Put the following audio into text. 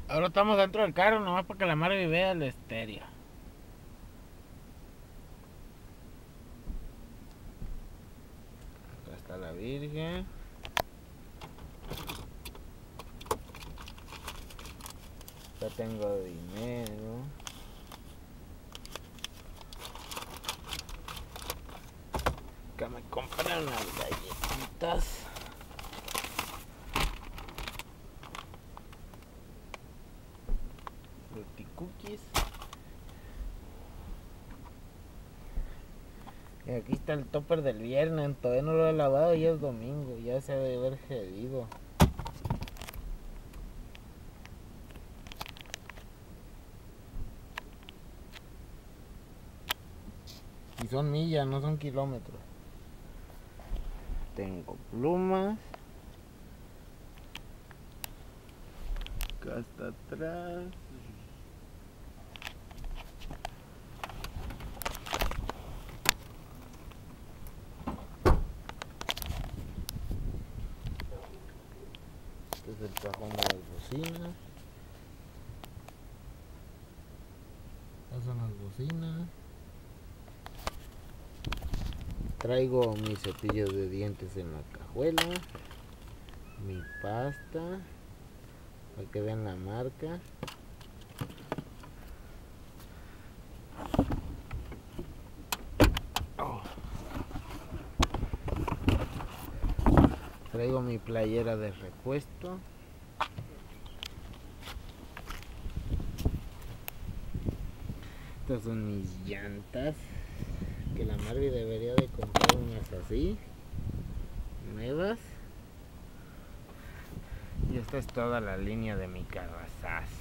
Ahora estamos dentro del carro nomás para que la madre vea el estéreo. Acá está la Virgen. Ya tengo dinero. Acá me compré unas galletitas. Fruity cookies. Y aquí está el topper del viernes. Todavía no lo he lavado, ya es domingo. Ya se debe haber gedido. Y son millas, no son kilómetros. Tengo plumas. Acá está atrás. Este es el cajón de las bocinas. Estas son las bocinas. Traigo mis cepillos de dientes en la cajuela. Mi pasta. Para que vean la marca. Oh. Traigo mi playera de repuesto. Estas son mis llantas. Que la Marvi debería de comprar unas así. Nuevas. Y esta es toda la línea de mi carrazas.